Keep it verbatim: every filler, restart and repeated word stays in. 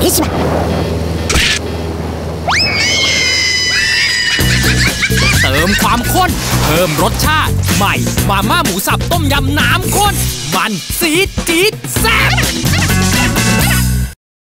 เติมความข้นเพิ่มรสชาติใหม่มาม่าหมูสับต้มยำน้ำข้นมันซีดจี๊ดแซ่บ